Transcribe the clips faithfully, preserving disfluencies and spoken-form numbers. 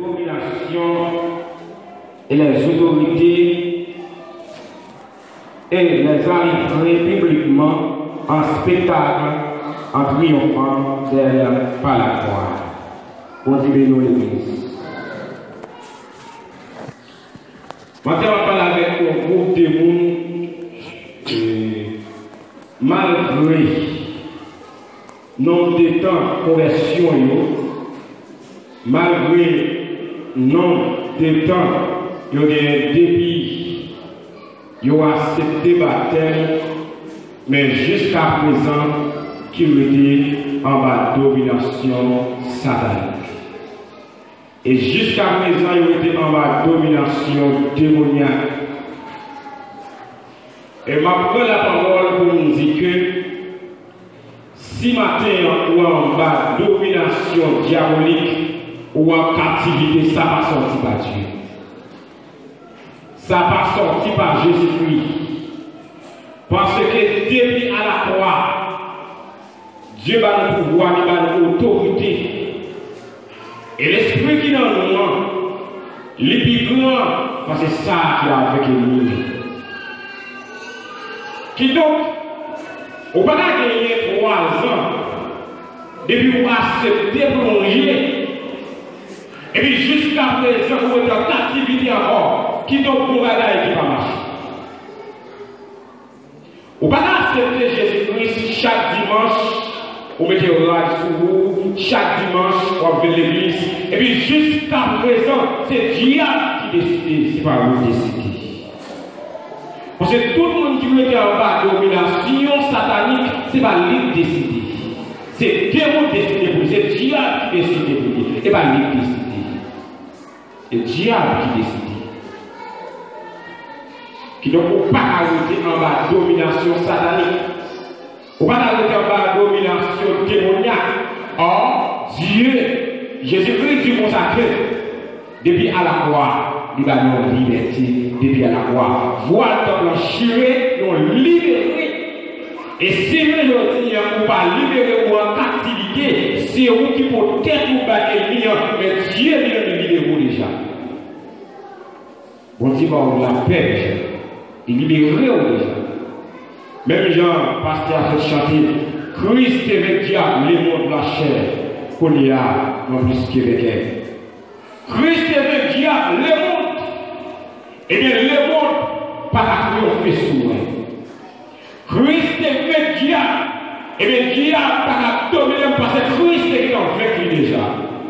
dominations et les autorités et les arriverait publiquement en spectacle en triomphant d'elle par la croix. Continuez-nous l'Église. Maintenant, on va parler avec un groupe de monde malgré nombre de temps conversion, malgré nombre de temps, il y a des débits, il y a accepté baptême, mais jusqu'à présent, qu'il était en bas de domination satanique. Et jusqu'à présent, il était en bas de domination démoniaque. Et ma prend la parole pour nous dire que si matin ou en bas de domination diabolique ou en captivité, ça va sortir par Dieu. Ça va sortir par Jésus-Christ. Parce que depuis à la croix, Dieu va nous pouvoir, il va nous autorité. Et l'esprit qui est dans nous, il est plus grand, parce que c'est ça qui a avec l'ennemi. Qui donc, on va gagner trois ans, depuis qu'on a accepté plonger, et puis jusqu'à présent, on est en activité encore, qui donc pour gagner qui va marcher. On va accepter Jésus-Christ chaque dimanche. On met le rad sur vous, chaque dimanche, on va l'église. Et puis jusqu'à présent, c'est Dieu qui décide, c'est pas vous qui décidez. Parce que tout le monde qui met en bas de domination satanique, c'est pas lui qui décide. C'est Dieu qui décide pour lui, c'est Dieu qui décide pour lui, et pas lui qui décide. C'est Dieu qui décide. Qui donc ne peut pas ajouter en bas de domination satanique. On va arrêter en bas de domination démoniaque. Or, Dieu, Jésus-Christ du consacré, depuis à la croix, il va nous liberté, depuis à la croix. Voilà dans le chiré, nous libérer. Et si nous ne disons pas libérer ou en captivité, c'est vous qui peut-être vous battre mais Dieu nous libère déjà. On dit, on la paix, il libère déjà. Même Jean, pasteur a fait chanter, Christ est le diable, les mots de la chair, qu'on y a, non plus qu'avec elle. Christ est le diable, les mots, et bien les mots, par la triompher sous moi. Christ est le diable, et bien le diable, par la dominer, parce que Christ est en fait lui déjà.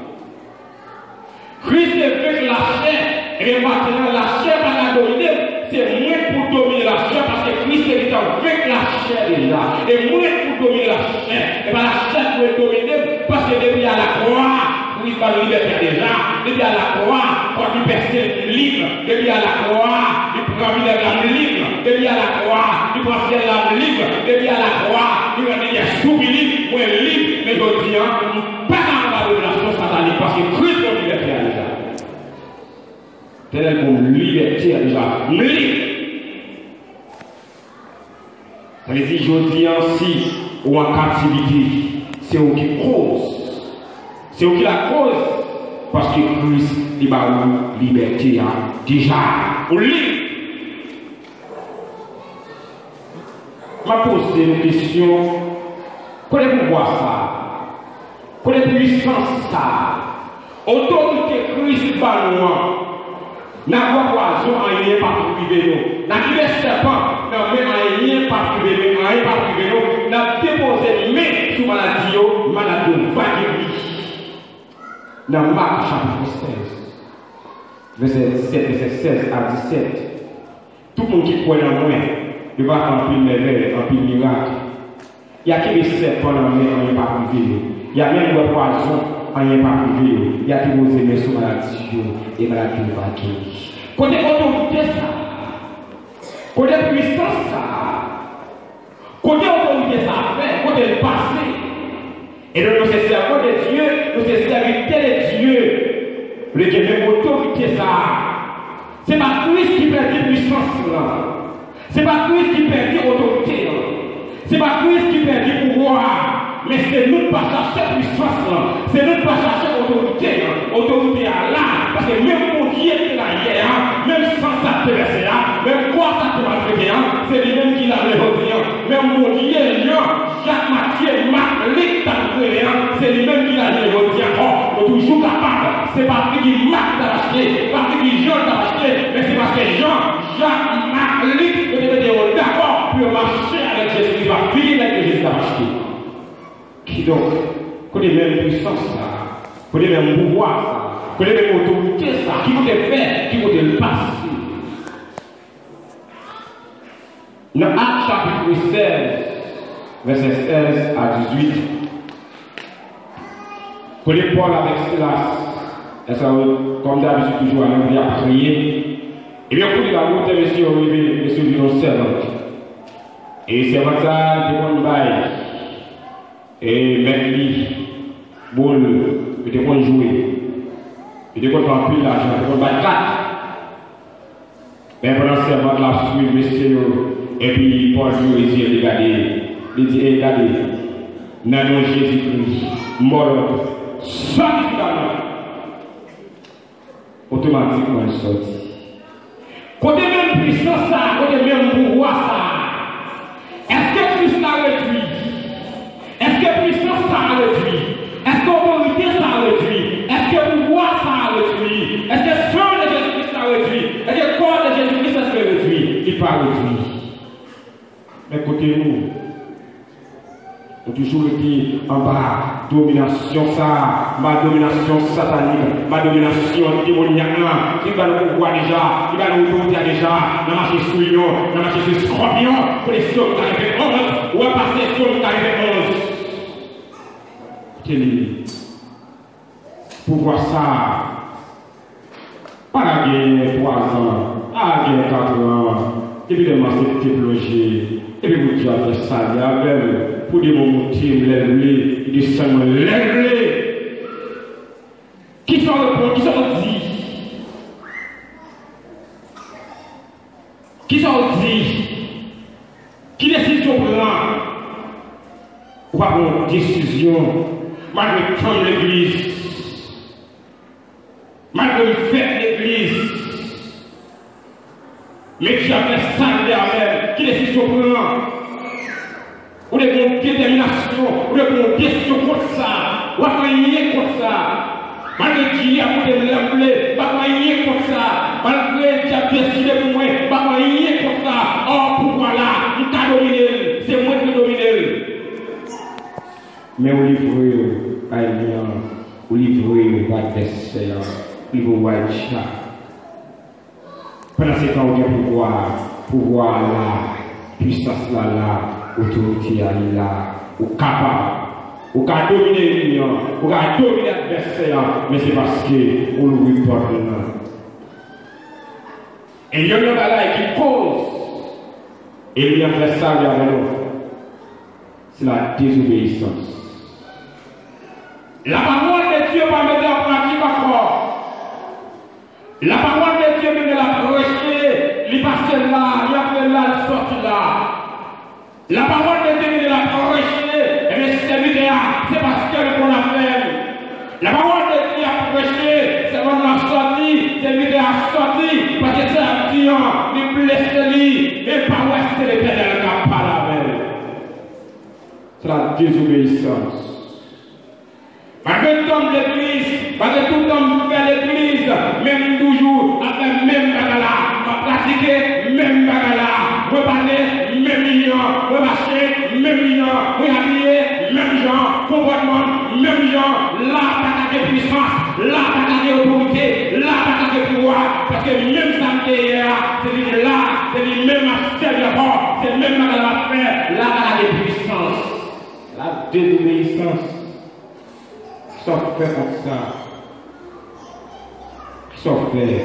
Christ est avec la chair, et bien maintenant la chair par la dominer. C'est moins pour dominer la chair parce que Christ est avec la chair déjà. Et moins pour dominer la chair. Et bien la chair pour dominer parce que depuis à la croix, Christ va nous libérer déjà. Depuis à la croix, quand il personne libre. Depuis à la croix, il prend une l'âme libre. Depuis à la croix, il prend l'âme libre. Depuis à la croix, il va dire soumis libre, moins libre. Mais je dis, pas dans la relation satanique parce que Christ va nous libérer déjà. Tel comme liberté déjà libre. Ça veut dire, je dis ainsi, ou en captivité, c'est eux qui cause. C'est eux qui la cause. Parce que Christ, il va nous liberté hein, déjà. Ou libre. Je vais poser une question. Quel est le pouvoir ça? Quelle est la puissance ça? Autorité Christ va nous. N'a pas poison en rien par privé nous. N'a pas serpent, n'a même en rien par privé nous. Rien par privé nous. N'a déposé main sur maladie, maladie va guérir. Dans Marc chapitre seize, verset sept, verset seize à dix-sept. Tout le monde qui croit en moi, il va accomplir merveilles, accomplir miracle. Il y a qui serpent dans main en rien par privé nous. Il y a même le poison. En rien pas privé, il y a qui vous aimez sur maladie et maladie va guérir. Côté autorité ça, côté puissance ça, côté autorité ça fait, côté le passé. Et donc nous sommes servants de Dieu, nous sommes serviteurs de Dieu. Le Dieu même autorité ça. C'est pas Christ qui perd puissance là. C'est pas Christ qui perd autorité là. C'est pas Christ qui perd pouvoir. Mais c'est nous qui pas chercher puissance, c'est nous qui pas chercher autorité. Autorité à là, Parce que même mon Dieu qui l'a hier, même sans ça te verser là, même quoi ça te va traiter, c'est lui-même qui l'a levé. Même mon Dieu, Jacques Mathieu, Marc, Luc, c'est lui-même qui l'a levé. On est toujours capable. C'est pas parce que Marc t'a acheté, pas parce que Jean t'a acheté, mais c'est parce que Jean, Jacques, Marc, Luc, vous devez être d'accord pour marcher avec Jésus, qui va finir avec Jésus t'a acheté. Qui donc, qu'on ait même puissance, qu'on ait même pouvoir, qu'on ait même autorité, ça, qui vous faire, qui vous le passer. Dans Actes chapitre seize, verset seize à dix-huit, qu'on ait Paul avec Silas, et ça, comme d'habitude, toujours à l'envie à prier. Et bien, pour la route, monsieur, arrivé, monsieur, dit nos servantes. Et servante, ça, des bonnes bails. Et même lui, boule, il était bon jouer. Il était bon faire plus d'argent, il était bon battre quatre. Mais pendant ce servant là, suivre monsieur, et puis Paul lui dit, regardez, il dit, regardez, non, Jésus-Christ, mort, sorti finalement. Automatiquement, il sortit. Côté même puissance, côté même pouvoir, ça. Est-ce que Christ l'a réduit? Est-ce que puissance ça a réduit? Est-ce que autorité ça a réduit? Est-ce que pouvoir ça a réduit? Est-ce que sang de Jésus-Christ a réduit? Est-ce que le corps de Jésus-Christ a réduit? Il n'a pas réduit. Mais côté nous, on a toujours été en bas, domination ça, ma domination satanique, ma domination démoniaque, qui va nous pouvoir déjà, qui va nous pouvoir déjà, dans marcher sur lion, dans marcher sur scorpion, pour les sauts qui arrivent onze, ou à passer les sauts qui arrivent onze. Pour voir ça, pas la guerre trois ans, pas la guerre quatre ans, évidemment c'est déplogé, et puis vous dites fait ça, il y avait pour des moments qui lèvent, des sangs lèvent. Qui sont le qui sont dit? Qui sont dit? Qui décide sur plan? Ou pas une décision? Malgré le l'église, malgré le fait de l'église, mais qui a fait ça derrière, qui décide sur plan, ou des bonnes déterminations, ou des bonnes décisions contre ça, ou à rien contre ça, malgré qui a voulu l'appeler, pas rien contre ça, malgré qui a décidé pour moi, pas rien contre ça, or pourquoi là, nous t'a dominé, c'est moi qui domine. Mais au livre, à Elian, au livre, au Wadesseya, au livre, au Wadcha. Pendant ce temps, on a pouvoir, pouvoir là, puissance là, là, autorité là, au capable, au cas dominer l'union, au cas dominer l'adversaire, mais c'est parce qu'on le reporte là. Et il y a un là qui cause, et il y a fait ça avec nous. C'est la désobéissance. La parole de Dieu va mettre en pratique encore. La parole de Dieu vient de la prêcher, il passe là, il a fait là, il sort là. La parole de Dieu vient de la prêcher, et bien c'est vidéo, c'est parce qu'elle qu'on a fait. La parole de Dieu a prêché, c'est qu'on a sorti, c'est vidéo a sorti, parce que c'est un client, il blesse lui, et pas où est-ce que l'éternel n'a pas la veille. C'est la désobéissance. Malgré tout homme l'église, malgré tout homme fait l'église, même toujours, avec même bagala, va pratiquer même bagala, va parler même million, va marcher même million, va habiller même gens, comportement même gens, là, pas de puissance, là, pas de autorité, là, pas de pouvoir, parce que même ça c'est lui là, c'est lui même à servir fort, c'est même bagala à faire, là, pas de puissance, la désobéissance. Sauf faire comme ça. Sauf faire.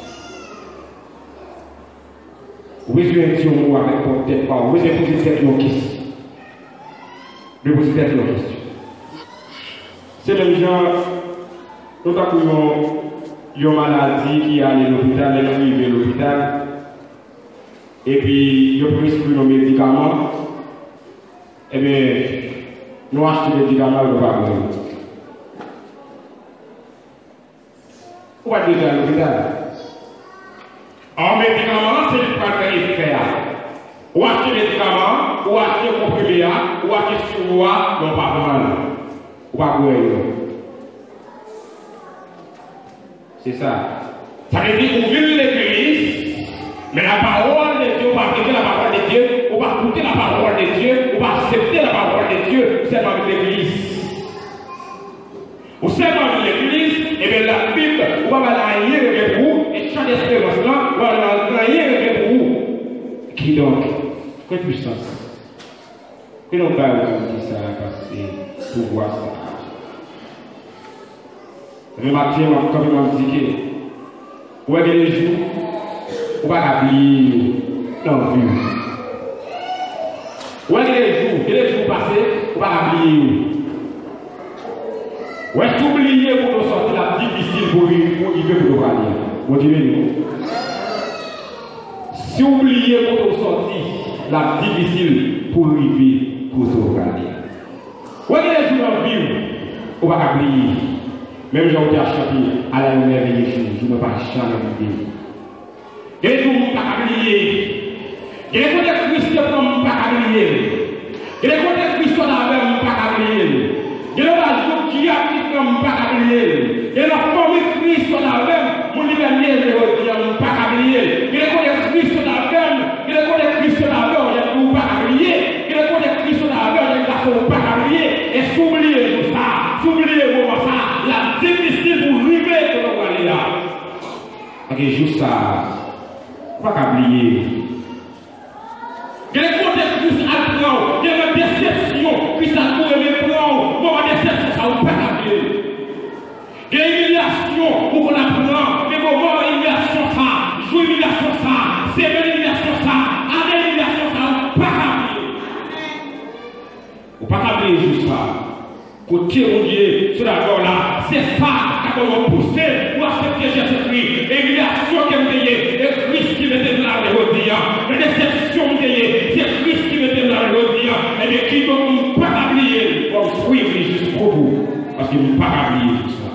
Vous avez un petit mot avec votre tête, vous avez posé cette question. Vous posez cette question. C'est le genre, nous avons une maladie qui est allée à l'hôpital, elle est arrivée à l'hôpital, et puis ils ont prescrit nos médicaments, et bien, nous achetons des médicaments, nous ne pouvons pas. Ou pas déjà à l'hôpital. En médicament, c'est le pas de faire. Ou acheter médicaments, ou acheter comprimé, ou acheter sur moi, non pas mal. Ou pas quoi. C'est ça. Ça veut dire qu'on vit l'église, mais la parole de Dieu, on va prêter la parole de Dieu, on va écouter la parole de Dieu, on va accepter la parole de Dieu, c'est dans l'église. Ou c'est dans l'église, et bien la Bible, on va la rien avec vous, et chaque espérance là, on va la rien avec vous. Qui donc? Quelle puissance? Que l'on va vous dire ça, parce que pour voir ça. Le matin, comme il m'a dit que, où est les jours, on va oublier dans vue. Où est les jours, et les jours passés, on va oublier. Où est-ce oublier pour nous sortir la difficile pour vivre pour nous aller? Vous dites nous. Si oublier pour nous sortir la difficile pour vivre pour nous aller. Où est les jours dans vue, on va oublier. Même j'ai été acheté à la merveille des jours, je ne vais pas jamais oublier. Et les jours, on ne va pas oublier. Et les côtés Christ, on ne va pas oublier. Et les côtés Christ, on ne va pas oublier. Et le jour qui a dit qu'on ne va pas oublier. Et la famille Christ, on a même, mon liberté, on ne va pas oublier. Et les côtés Christ, on a même, et les côtés Christ, on a même, on ne va pas oublier. Et les côtés Christ, on a même, on ne va pas oublier. Et s'oublier tout ça, s'oublier comment ça. La difficile pour vivre que l'on va aller là. Ok, juste ça. Pas qu'à oublier. Il y a des contextes à prendre, il y a des déceptions, puis ça pourrait me prendre. Bon, la déception, ça ne peut pas oublier. Il y a une humiliation pour qu'on apprend. Mais bon, bon, humiliation ça, joue humiliation ça, c'est une humiliation ça, avec humiliation ça, on ne peut pas oublier. On ne peut pas oublier juste ça. Côté mon Dieu, sur la voie là, c'est ça qui a poussé pour accepter Jésus-Christ. Et l'humiliation qui est payée, c'est Christ qui mettait de la révolution. La déception payée, c'est Christ qui mettait de la révolution. Et bien qui ne pas oublier, pour suivre jusqu'au bout. Parce qu'il ne peut pas oublier tout ça.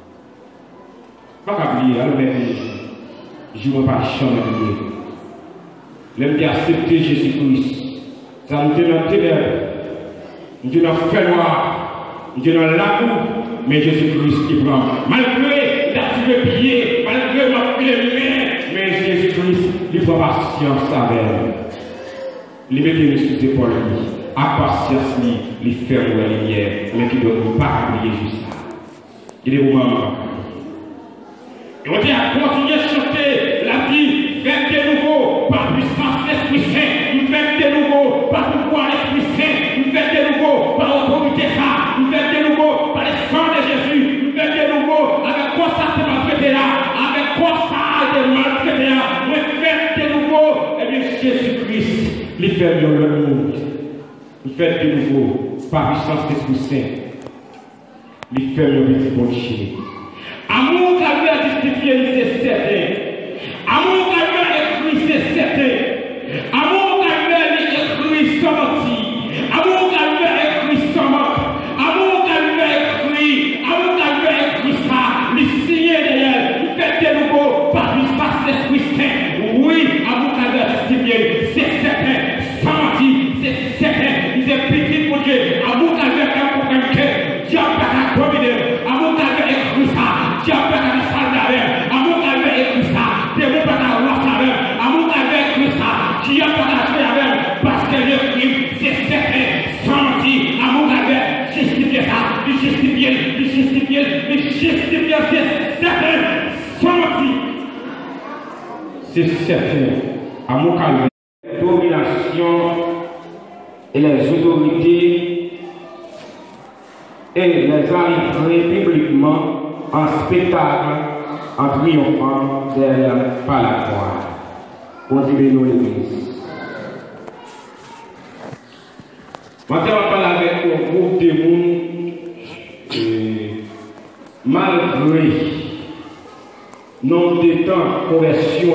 Pas oublier, alors même, je ne veux pas jamais oublier. L'homme qui a accepté Jésus-Christ, ça nous donne un ténèbre, nous donne un fait noir. Dieu dans l'amour, mais Jésus-Christ qui prend. Malgré la le pied, malgré ma les mains, mais Jésus-Christ, il prend patience avec elle. Il met les sous épaules, à patience, il ferme la lumière, mais qui ne doit pas oublier juste ça. Il est au moment. Et on dit à continuer à chanter la vie, faire de nouveau, par puissance de l'Esprit Saint, faire de nouveau, par pouvoir de l'Esprit Saint, faire de nouveau, par autorité ça. Nous faisons de nouveau par le sang de Jésus. Nous faisons de nouveau avec quoi ça s'est maltraité là. Avec quoi ça a été maltraité là. Nous faisons de nouveau. Et bien Jésus-Christ, il fait de l'amour. Il fait de nouveau par puissance de l'Esprit Saint. Il fait le petit bon chien. Amour qu'a lui a justifié, c'est certain. Amour qu'a lui a écrit, c'est certain. Amour qu'a lui a écrit sans mentir. Amour qu'a lui a écrit sans mentir. Amour qu'a lui a écrit, amour qu'a lui a écrit ça, lui signer derrière, lui fait de nouveau par l'espace de l'Esprit Saint. Oui, amour qu'a lui a justifié, c'est certain. Sans mentir, c'est certain. Il est petit pour Dieu. Amour qu'a lui a fait pour quelqu'un, Dieu n'a pas combiné. Amour qu'a lui a écrit ça, Dieu n'a pas mis ça derrière. Amour qu'a lui a écrit ça, Dieu n'a pas roi ça avec. Amour qu'a lui a écrit ça, Dieu n'a pas fait avec. Parce que l'écrit, c'est certain. Sans mentir, amour qu'a lui a justifié ça, il justifie, il justifie, il justifie, c'est certain. Sans mentir. C'est certain. Amour qu'a lui a domination et les autorités et les arriverait publiquement en spectacle, en triomphant d'elle par la croix. Continuez-nous l'Église. Maintenant, on va parler avec un groupe de monde malgré non de temps conversion,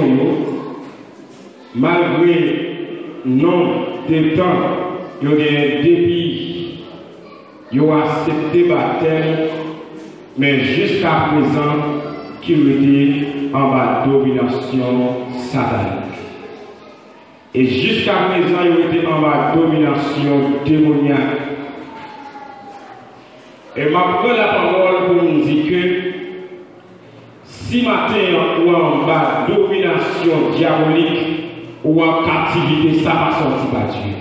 malgré non de temps, il y a des débits, il y a accepté baptême, mais jusqu'à présent, qui était en bas de domination satanique. Et jusqu'à présent, il était en bas de domination démoniaque. Et ma prend la parole pour nous dire que si matin ou en bas de domination diabolique ou en captivité, ça va sortir par Dieu.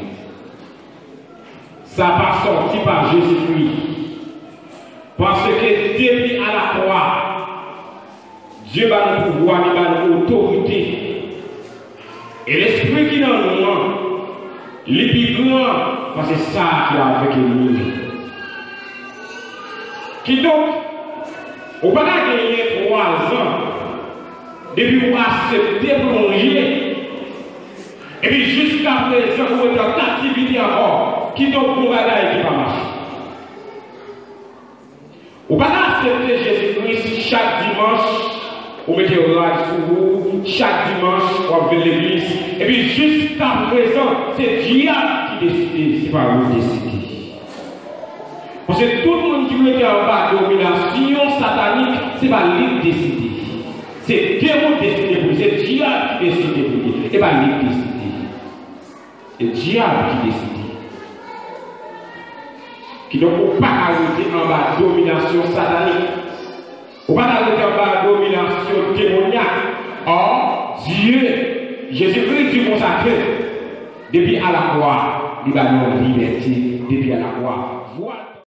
Ça va sortir par Jésus-Christ. Parce que depuis à la croix, Dieu va nous pouvoir, il va nous autorité. Et l'esprit qui est dans nous, il est plus grand, parce que c'est ça qui a avec nous. Qui donc, on ne peut pas gagner trois ans, depuis vous accepter plonger, et puis jusqu'à présent, vous êtes en activité encore, qui donc pour bagaille qui va marcher. On ne peut pas accepter Jésus-Christ chaque dimanche. Vous mettez au live sur vous, chaque dimanche, on va l'église. Et puis jusqu'à présent, c'est Dieu qui décide, c'est pas vous qui décidez. Parce que tout le monde qui est en bas de domination satanique, c'est pas lui qui décide. C'est Dieu qui décide pour vous, c'est Dieu qui décide pour vous, et pas lui qui décide. C'est Dieu qui décide. Qui donc ne peut pas arrêter en bas de domination satanique. On va arrêter en bas de domination démoniaque. Or, Dieu, Jésus-Christ du consacré, depuis à la croix, il va nous liberté, depuis à la croix.